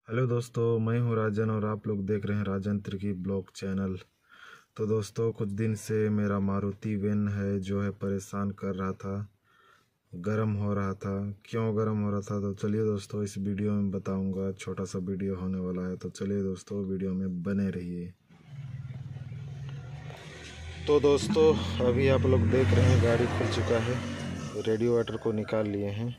Hello दोस्तों, मैं हूं राजन और आप लोग देख रहे हैं राजन त्रिकी ब्लॉग चैनल। तो दोस्तों, कुछ दिन से मेरा मारुति वैन है जो है परेशान कर रहा था, गर्म हो रहा था। क्यों गर्म हो रहा था तो चलिए दोस्तों इस वीडियो में बताऊंगा। छोटा सा वीडियो होने वाला है, तो चलिए दोस्तों वीडियो में बने रहिए। तो दोस्तों, अभी आप लोग देख रहे हैं गाड़ी खुल चुका है, रेडिएटर को निकाल लिए हैं।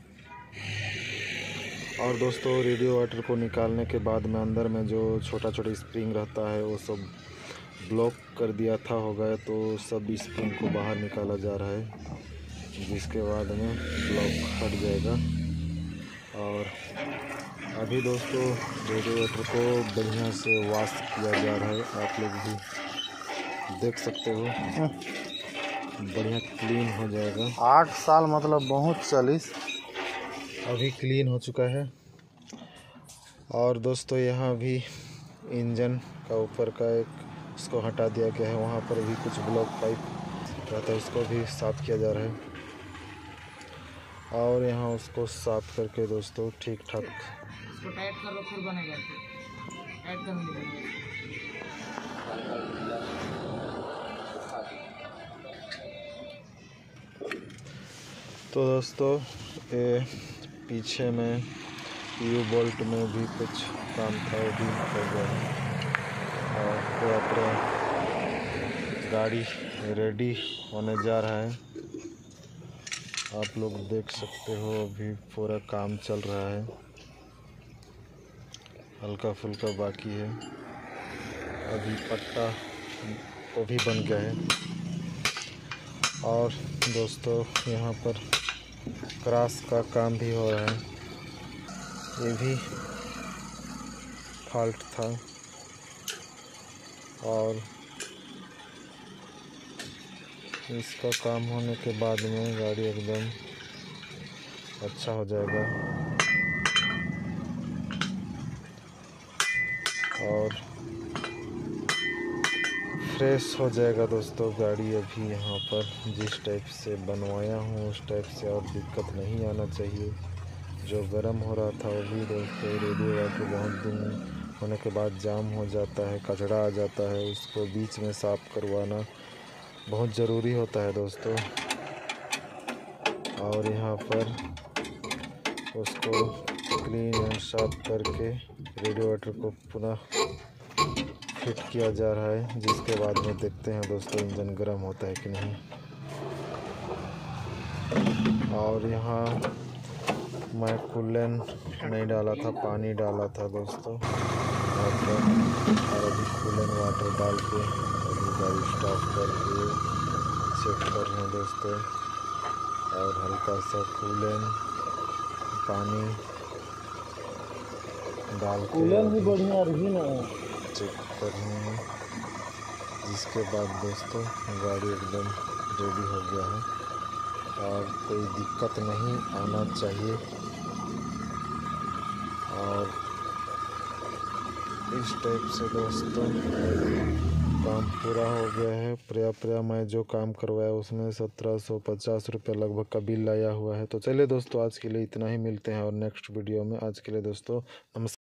और दोस्तों, रेडिएटर को निकालने के बाद में अंदर में जो छोटा स्प्रिंग रहता है वो सब ब्लॉक कर दिया था होगा, तो सब स्प्रिंग को बाहर निकाला जा रहा है, जिसके बाद में ब्लॉक हट जाएगा। और अभी दोस्तों रेडिएटर को बढ़िया से वॉश किया जा रहा है, आप लोग भी देख सकते हो, बढ़िया क्लीन हो जाएगा। 8 साल मतलब बहुत 40 अभी क्लीन हो चुका है। और दोस्तों यहाँ भी इंजन का ऊपर का एक इसको हटा दिया गया है, वहाँ पर भी कुछ ब्लॉक पाइप रहता है, उसको भी साफ़ किया जा रहा है। और यहाँ उसको साफ़ करके दोस्तों ठीक ठाक इसको टाइट कर लो, फिर बनेगा। टाइट करने के तो दोस्तों ये पीछे में यू बोल्ट में भी कुछ काम था, वो भी हो गया है। और पूरा गाड़ी रेडी होने जा रहा है, आप लोग देख सकते हो। अभी पूरा काम चल रहा है, हल्का फुल्का बाकी है। अभी पट्टा वो भी बन गया है। और दोस्तों यहाँ पर क्रॉस का काम भी हो रहा है, ये भी फॉल्ट था। और इसका काम होने के बाद में गाड़ी एकदम अच्छा हो जाएगा। और फ्रेश हो जाएगा दोस्तों गाड़ी। अभी यहाँ पर जिस टाइप से बनवाया हूँ उस टाइप से और दिक्कत नहीं आना चाहिए। जो गर्म हो रहा था वो भी दोस्तों रेडिएटर बहुत दिन होने के बाद जाम हो जाता है, कचरा आ जाता है, उसको बीच में साफ़ करवाना बहुत ज़रूरी होता है दोस्तों। और यहाँ पर उसको क्लीन एंड साफ करके रेडिएटर को पुनः फिट किया जा रहा है, जिसके बाद में देखते हैं दोस्तों इंजन गर्म होता है कि नहीं। और यहाँ मैं कूलेंट नहीं डाला था, पानी डाला था दोस्तों, और अभी कूलेंट वाटर डाल के अभी गाड़ी स्टार्ट करके चेक कर रहे हैं दोस्तों। और हल्का सा कूलेंट पानी डाल के कूलेंट भी बढ़िया रही ना चेक कर रहे हैं, जिसके बाद दोस्तों गाड़ी एकदम रेडी हो गया है और कोई दिक्कत नहीं आना चाहिए। और इस टाइप से दोस्तों काम पूरा हो गया है। प्रिया मैं जो काम करवाया उसमें 1750 रुपये लगभग का बिल आया हुआ है। तो चलिए दोस्तों आज के लिए इतना ही, मिलते हैं और नेक्स्ट वीडियो में। आज के लिए दोस्तों नमस्कार।